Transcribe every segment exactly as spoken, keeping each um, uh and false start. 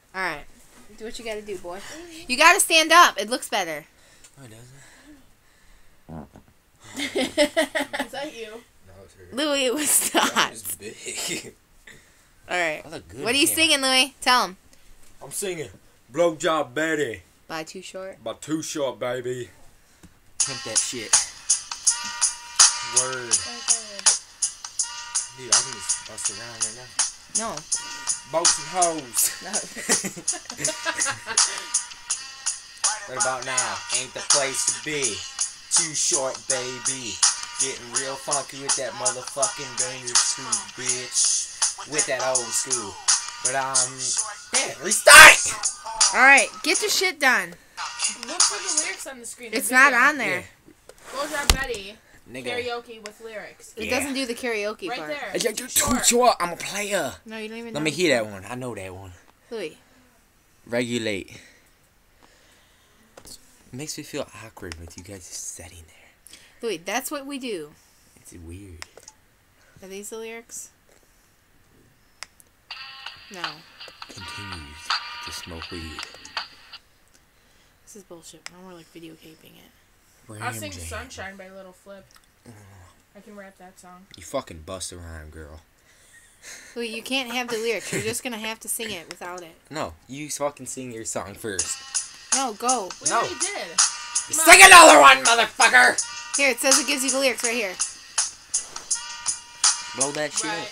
Alright. Do what you gotta do, boy. You gotta stand up. It looks better. No, it doesn't. Is that you? No, it's her. Louis, it was not. It's big. Alright. What are you singing, Louis? Tell him. I'm singing Blowjob Betty By Too Short. by Too Short, baby. Pimp that shit. Word. Dude, I can just bust around right now. No. Boats and hoes. No. Right about now, ain't the place to be. Too Short, baby. Getting real funky with that motherfucking dangerous school, bitch. With that old school. But um, damn, restart! Alright, get your shit done. Look for the lyrics on the screen. It's not on there. Blowjob Betty. Nigga. Karaoke with lyrics. It Yeah. doesn't do the karaoke Right part. there. Hey, yo, Too Too Short. Short, I'm a player. No, you don't even Let know. me hear that one. I know that one. Louis. Regulate. It makes me feel awkward with you guys just sitting there. Louis, that's what we do. It's weird. Are these the lyrics? No. Continues to smoke weed. This is bullshit. Now we're like videotaping it. Ram I'll sing Jam. Sunshine by Little Flip. I can rap that song. You fucking bust a rhyme, girl. Louis, you can't have the lyrics. You're just gonna have to sing it without it. No, you fucking sing your song first. No, go. We No. already did. Sing another one, motherfucker! Here, it says it gives you the lyrics right here. Blow that shit Right. up.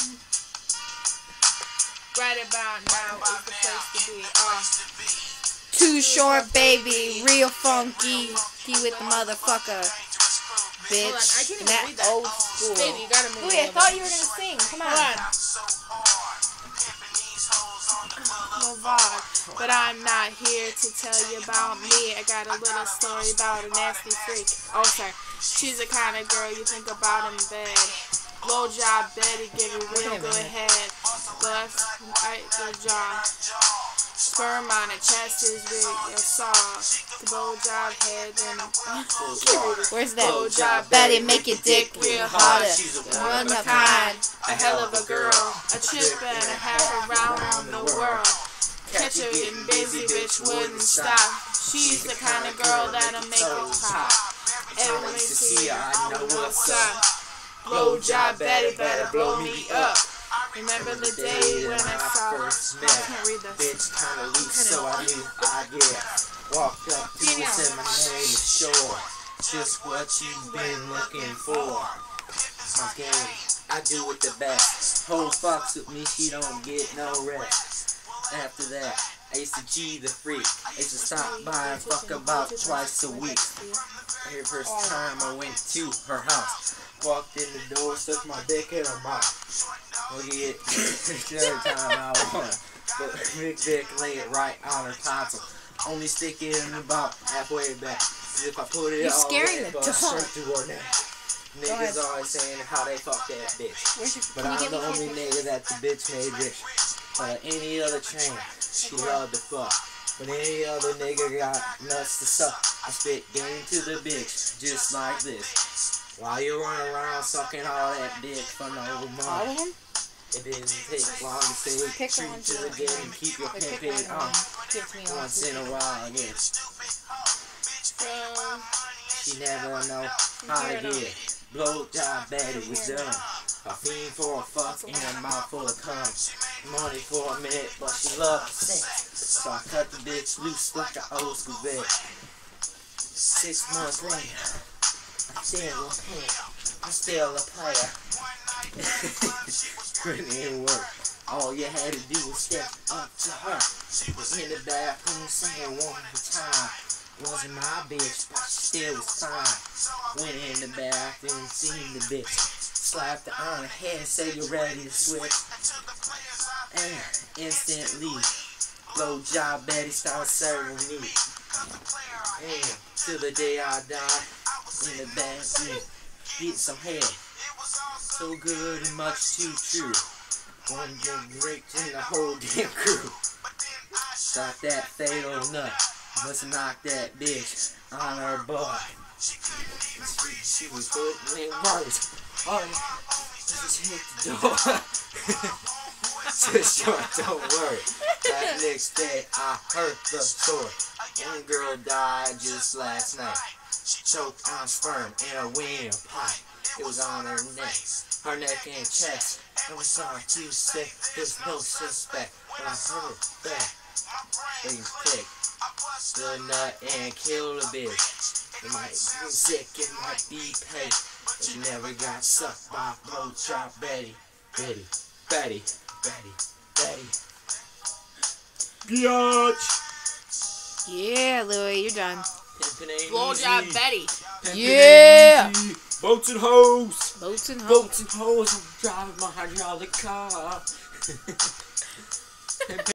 Right about now is the place to be. Uh, Too Short, baby. Real funky. He with the motherfucker. Bitch. Hold on, I can't even that read that. old school. Baby, you gotta move Louis, a I little thought bit. you were gonna sing. Come on. Hold on. No vibe, but I'm not here to tell you about me. I got a little story about a nasty freak. Oh, sorry. She's the kind of girl you think about in bed. Blowjob Betty, give it real good head. Left, right, good job. Sperm on her chest is with your saw. The blowjob head and Where's that? blowjob Betty, make your dick real harder. harder. One One of of a kind, kind. a hell of a girl, a trip and a half around the world. Catch her getting busy, bitch wouldn't stop. She's the kind of girl that'll make it pop. Everybody see her, I know what's up. Blowjob Betty better blow me up. Remember the day when I saw her? I can't read this. Bitch kinda loose, so I knew I'd get. Walked up to her, said my name is Shore. Just what you've been looking for. My game, I do it the best. Whole fucks with me, she don't get no rest. After that, I used to G the freak. I used to stop by and fuck about twice a week. The first time I went to her house. Walked in the door, stuck my dick in her mouth. Look at it. The other time I want. But big dick lay it right on her tonsil. Only stick it in about halfway back. If I put it You're all scaring way, the but dog. straight to her neck. Niggas always saying how they fuck that bitch. Where's your, But can you I'm get the me only your- nigga that the bitch made rich. But any other train, she loved to fuck. But any other nigga got nuts to suck. I spit game to the bitch, just like this. While you run around sucking all that dick for no All money. of them? It didn't take long to say Pick true one to the to game and keep your Like, pick pimpin' one on. and give it to me all. Once in a while again. Um, She never know how to get it. Blowjob Betty was done. A fiend for a fuck and a mouth full of cum. Money for a minute, but she loved sex. So I cut the bitch loose like an old school bed. Six months later, I'm still a player. I'm still a player. Couldn't even work. All you had to do was step up to her. Was in the bathroom saying one more time. Wasn't my bitch, but she still was fine. Went in the bathroom, seen the bitch. Slapped her on her head and said, you ready to switch? And instantly, blowjob Betty started serving me. And till the day I die, in the bathroom, get some head. So good and much too true. One drink raped in the whole damn crew. Shot that fatal nut. Must knock that bitch on her butt. She, she was putting in words. Oh, just hit the door. too short, don't worry. That next day I heard the story. One girl died just last night. Choked on sperm in a windpipe. It was on her neck, her neck and chest. I was sorry to say there's no suspect. When I heard that, things click. The nut and kill the bitch. It might be sick, it might be paid. But you never got sucked by blowjob Betty. Betty, Betty, Betty, Betty. Biatch! Yeah, Louie, you're done. Pimpin' ain't Blowjob easy. Betty. Pimpin' Yeah. ain't easy. Boats and hoes. Boats and hoes. Boats and hoes. I'm driving my hydraulic car.